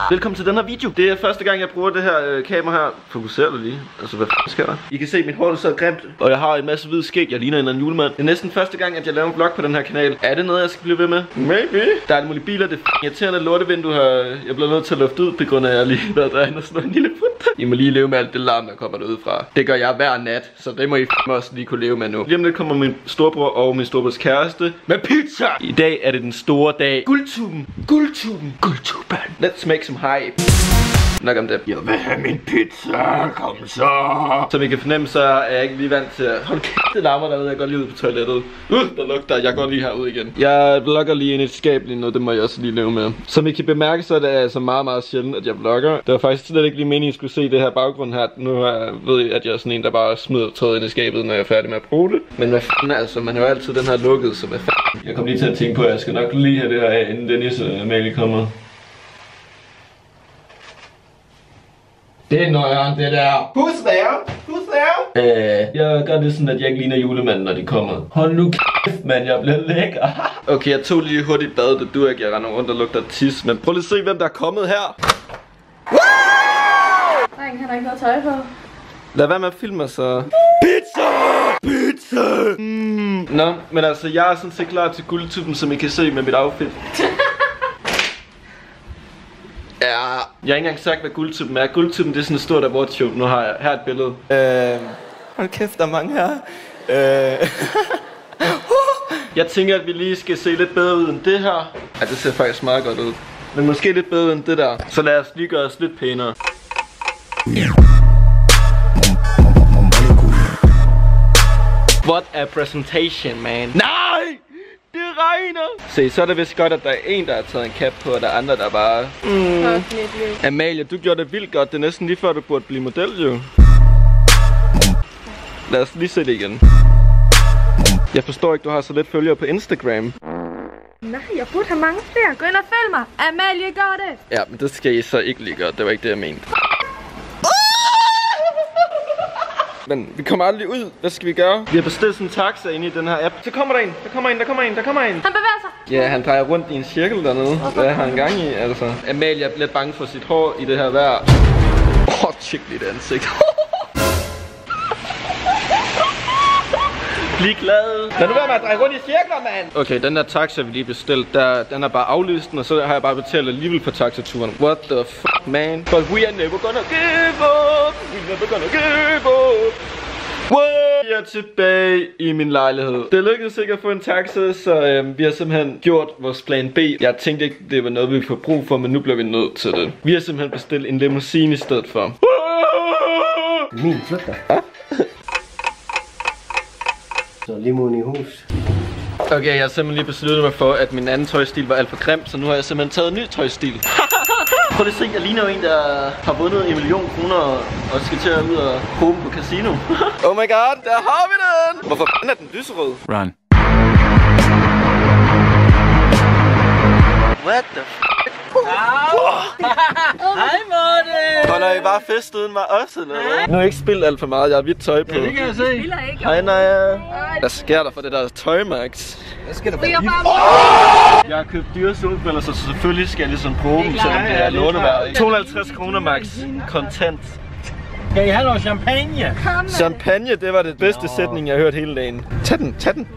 Velkommen til den her video. Det er første gang jeg bruger det her kamera her. Fokuserer det lige. Altså hvad f*** sker der? I kan se mit hår er så grimt. Og jeg har en masse hvid skæg. Jeg ligner en eller anden julemand. Det er næsten første gang at jeg laver en vlog på den her kanal. Er det noget jeg skal blive ved med? Maybe. Der er alle mulige biler. Det er irriterende lortevindue her. Jeg bliver nødt til at lufte ud på grund af at jeg lige været derinde og sådan en lille put. I må lige leve med alt det larm der kommer derud fra. Det gør jeg hver nat. Så det må I også lige kunne leve med nu. Lige om lidt kommer min storebror og min storebrors kæreste med pizza. I dag er det den store dag. Guldtuben. Guldtuben. Guldtuben. Let's make some hype. Nok om det. Jeg vil have min pizza. Kom så. Som I kan fornemme, så er jeg ikke lige vant til at holde kæft, det larmer derude. Jeg går lige ud på toilettet. Der lugter. Jeg går lige herud igen. Jeg vlogger lige ind i et skab lige nu. Det må jeg også lige leve med. Som I kan bemærke, så er det altså meget sjældent, at jeg vlogger. Det var faktisk slet ikke lige meningen, at I skulle se det her baggrund her. Nu ved jeg, at jeg er sådan en, der bare smider tøjet ind i skabet, når jeg er færdig med at bruge det. Men hvad fanden altså, man har jo altid den her lukket, så hvad fanden. Jeg kom lige til at tænke på, at jeg skal nok lige have det her af, inden Dennis og Amalie kommer. Det er nøjeren, det der. Who's there? Who's there? Jeg gør det sådan, at jeg ikke ligner julemanden, når de kommer. Hold nu kæft, mand, jeg bliver lækker. Okay, jeg tog lige hurtigt bad, det duer ikke, jeg render rundt og lugter tis. Men prøv lige at se, hvem der er kommet her. Dreng, han har ikke noget tøj på. Lad være med at filme mig så. Pizza! Pizza! Nå, men altså, jeg er sådan set klar til guldtuben, som I kan se med mit outfit. Ja, jeg har ikke engang sagt, hvad guldtuben er. Guldtuben, det er sådan et stort awardshow. Nu har jeg her et billede. Hold kæft, der er mange her. Jeg tænker, at vi lige skal se lidt bedre ud end det her. Ja, det ser faktisk meget godt ud. Men måske lidt bedre end det der. Så lad os lige gøre os lidt pænere. What a presentation, man. Nej! Det regner! Se, så er det vist godt, at der er en, der har taget en cap på, og der er andre, der bare... Amalie, du gjorde det vildt godt. Det er næsten lige før, du burde blive model, jo. Lad os lige se det igen. Jeg forstår ikke, du har så lidt følgere på Instagram. Nej, jeg burde have mange flere. Gå ind og følg mig. Amalie gør det. Ja, men det skal I så ikke lige gøre. Det var ikke det, jeg mente. Men vi kommer aldrig ud. Hvad skal vi gøre? Vi har bestilt sådan en taxa inde i den her app. Så kommer der en. Der kommer en. Han bevæger sig. Ja, han drejer rundt i en cirkel dernede. Hvad har han gang i, altså? Amalie er lidt bange for sit hår i det her vejr. Tjek lige det ansigt. Bliv glad. Lad nu være med at dreje rundt i cirkler, mand. Okay, den der taxa, vi lige bestilte, den er bare aflyst, og så har jeg bare betalt alligevel på taxaturen. What the fuck, man? But we are never gonna give up. We never gonna give up. Wow! Jeg er tilbage i min lejlighed. Det lykkedes ikke at få en taxa, så vi har simpelthen gjort vores plan B. Jeg tænkte ikke, det var noget, vi får brug for, men nu bliver vi nødt til det. Vi har simpelthen bestilt en limousine i stedet for. Min flytter. Ja? Så limoen i hus. Okay, jeg har simpelthen lige besluttet mig for, at min anden tøjstil var alt for grim, så nu har jeg simpelthen taget en ny tøjstil. Prøv lige at se, jeg ligner jo en, der har vundet 1 million kroner og skal til at ud og bruge på casino. Oh my god, der har vi den! Hvorfor er den lyserød? Run. What the f***? Hej Morten! Holder I bare fest uden mig også, eller hvad? Nu har jeg ikke spillet alt for meget, jeg har hvidt tøj på. Ja, det kan jeg se. Hej Naja. Hvad sker der for det der tøj, Max? Hvad sker der for Jeg har købt dyre solbriller, så selvfølgelig skal jeg ligesom bruge dem, selvom det er låneværd. 250 kroner, Max. Kontant. Skal I have noget champagne? Champagne, det var det bedste sætning, jeg har hørt hele dagen. Tag den.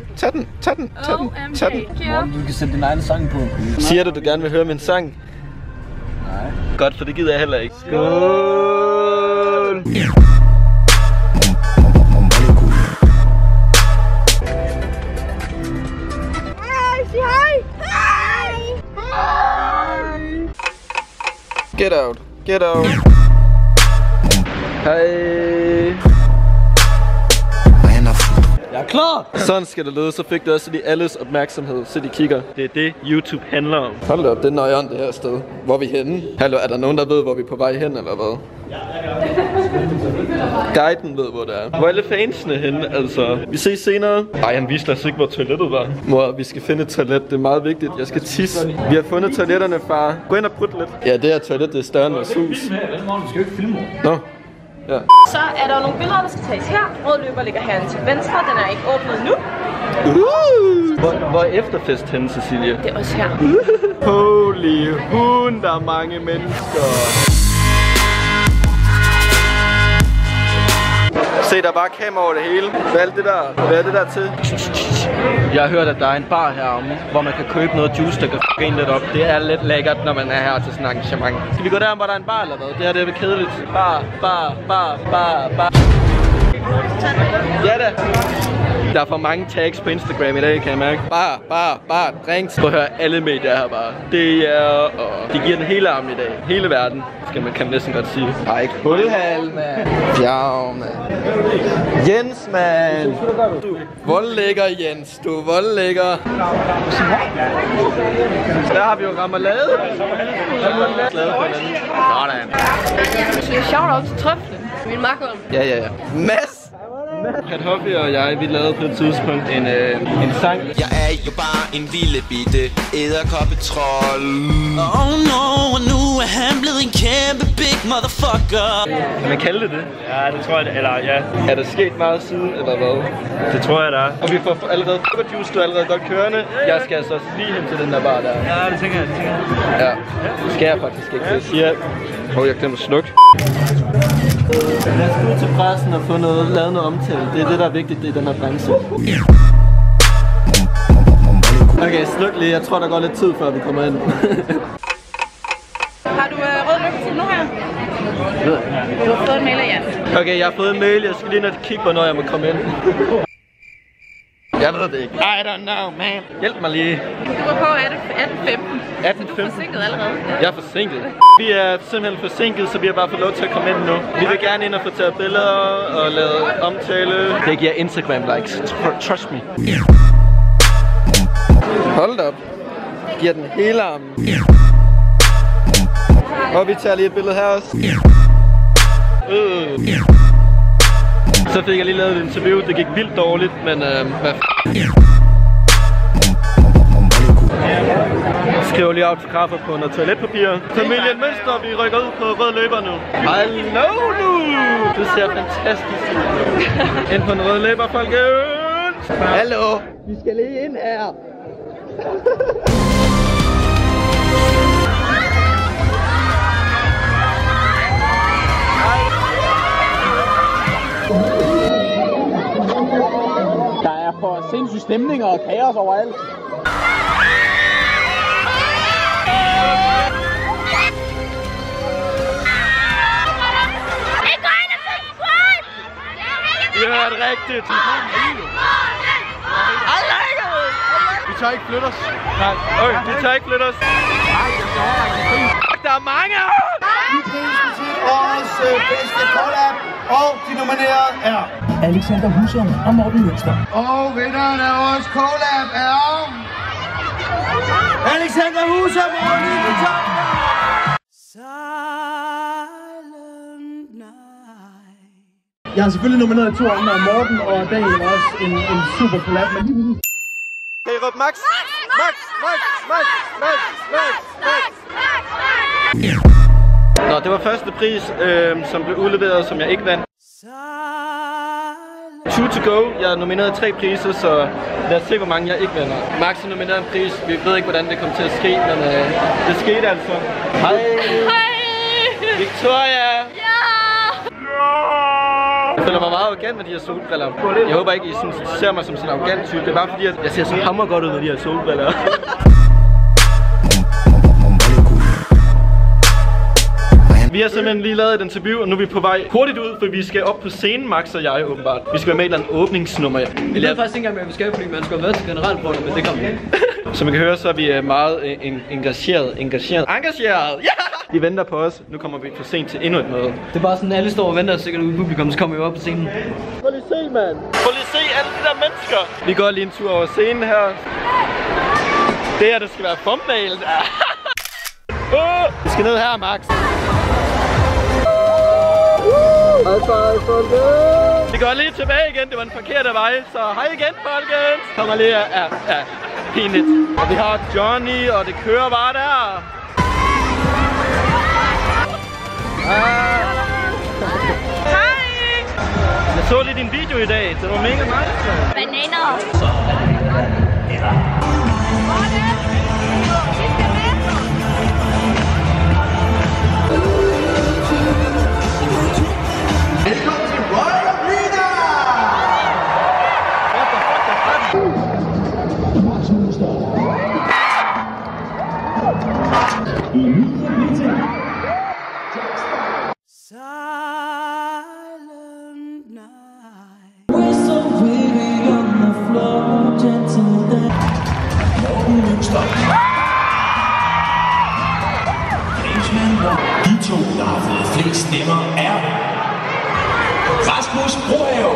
Morten, du kan sætte din egen sang på. Siger du gerne vil høre min sang? Nej. Godt, for det gider jeg heller ikke. Skål! Sig hej. Get out. Hej. Jeg er klar! Sådan skal det lyde, så fik du også lige alles opmærksomhed, så de kigger. Det er det, YouTube handler om. Hold da op, det er nøjeren det her sted. Hvor er vi henne? Hallo, er der nogen, der ved, hvor vi er på vej hen, eller hvad? Guiden ved, hvor det er. Hvor er alle fansene henne, altså? Vi ses senere. Ej, han viste os ikke, hvor toilettet var. Mor, vi skal finde et toilet, det er meget vigtigt. Jeg skal tisse. Vi har fundet toiletterne, far. Gå ind og prut lidt. Ja, det her toilet, det er større end vores hus. Du skal jo ikke filme. Nå. Ja. Så er der nogle billeder, der skal tages her. Rød løber ligger herinde til venstre. Den er ikke åbnet nu. Hvor er efterfest henne, Cecilie? Det er også her. Holy hund, der er mange mennesker. Se, der er bare kamera over det hele. Hvad er det der til? Jeg har hørt, at der er en bar heromme, hvor man kan købe noget juice, der kan f***e en lidt op. Det er lidt lækkert, når man er her til sådan en arrangement. Skal vi gå der, hvor der er en bar eller hvad? Det her det er kedeligt. Bar. Ja da. Der er for mange tags på Instagram i dag, kan jeg mærke. Bare, drinks. Prøv at høre, alle medier her bare. Det er, og de giver den hele armen i dag. Hele verden, kan man næsten godt sige. Ej, ikke hulhal, mand. Fjern, mand. Jens, mand. Voldlægger, Jens. Du er voldlægger. Der har vi jo rammerlade. Sådan. Det er sjovt op til trøflen. Min makker. Ja. Mads! Kat Hoppe og jeg, vi lavede på et tidspunkt en sang. Jeg er jo bare en lille bitte edderkoppetrold. Oh no, og nu er han blevet en kæmpe big motherfucker. Kan man kalde det det? Ja, det tror jeg, eller ja. Er der sket meget siden, eller hvad? Det tror jeg, der er. Og vi får allerede juice, du er allerede godt kørende. Jeg skal altså lige hen til den der bar der. Ja, det tænker jeg. Ja, det skal jeg faktisk ikke. Jeg siger, jeg glemmer at slukke. Lad os gå til pressen og få lavet noget omtale. Det er det, der er vigtigt i den her branche. Okay, sluk lige. Jeg tror, der går lidt tid, før vi kommer ind. Har du rød løb til nu her? Du har fået en mail af Jan. Okay, jeg har fået en mail. Jeg skal lige ned og kigge, hvornår jeg må komme ind. Jeg ved det ikke. I don't know, man. Hjælp mig lige. Du var på 18.15. 18.15? Forsinket allerede. Jeg er forsinket. Vi er simpelthen forsinket, så vi har bare fået lov til at komme ind nu. Vi vil gerne ind og få taget billeder og lavet omtale. Det giver Instagram likes. Trust me. Hold op. Giver den hele armen. Og vi tager lige et billede her også. Så fik jeg lige lavet et interview. Det gik vildt dårligt, men hvad skriver lige autografer på noget toiletpapir. Familien Mønster, vi rykker ud på rød løber nu. Hallo du! Du ser fantastisk ud. Ind på en rød løber, folkens! Hallo! Vi skal lige ind her. Der er for sindssyg stemning og kaos overalt. I hørte rigtigt. Vi tør ikke flytte os. Nej, vi tør ikke flytte os. Der er mange af os! Vi præsenterer årets bedste collab, og de nominerede er Alexander Husum og Morten Mønster. Og vinderen af årets collab er Alexander Husum og Lille Topper. Jeg har selvfølgelig nomineret 2 andre, Morten og Daniel også en super collab, men lige Kan I råbe Max? Max! Nå, det var første pris, som blev udleveret, som jeg ikke vandt. 2 to go. Jeg er nomineret 3 priser, så lad os se, hvor mange jeg ikke vinder. Max er nomineret en pris. Vi ved ikke, hvordan det kommer til at ske, men det skete altså. Hej! Hej! Victoria! Ja! Jeg føler mig meget arrogant med de her solbriller. Jeg håber ikke, I ser mig som sådan en arrogant type. Det er bare fordi, at jeg ser så hammergodt ud med de her solbriller. Vi har simpelthen lige lavet et interview, og nu er vi på vej hurtigt ud, for vi skal op på scenen, Max og jeg åbenbart. Vi skal være med i en åbningsnummer. Jeg ved faktisk ikke engang, hvad vi skal, fordi man skal have været til generalprøven, men det kommer vi. Som I kan høre, så er vi meget engageret. Ja! De venter på os. Nu kommer vi for sent til endnu et møde. Det er bare sådan, alle står og venter sikkert ude i publikum, så kommer vi op på scenen. Prøv lige se, mand. Prøv lige se alle de der mennesker. Vi går lige en tur over scenen her. Det her, det skal være thumbnail. Vi skal ned her, Max. Vi går lige tilbage igen, det var den forkerte vej, så hej igen, folkens. Kommer lige her, ja, pinligt. Og vi har Johnny, og det kører bare der. Hej! Jeg så lige din video i dag, det var mega nice. Bananer! De to, der har fået flest stemmer, er Rasmus Brohave.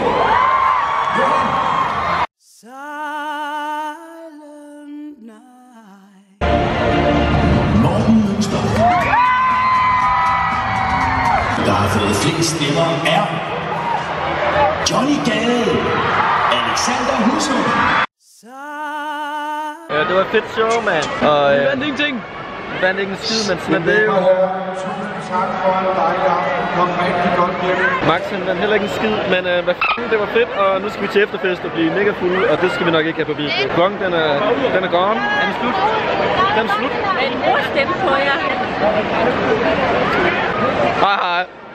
Silent night. Morten Mønster. Der har fået flest stemmer, er Johnny Gade. Alexander Husum. Ja, det var et fedt show, mand. Og vandt ingenting. vandt ikke en skid, men sådan er det jo. Tak for en dejlig aften. Kom rigtig godt hjem. Max han vandt heller ikke en skid, men hvad f***, det var fedt, og nu skal vi til efterfest og blive mega fulde, og det skal vi nok ikke have på video. Klokken, den er gone. Er den slut? Den er slut. En god stemme på jer. Hej hej.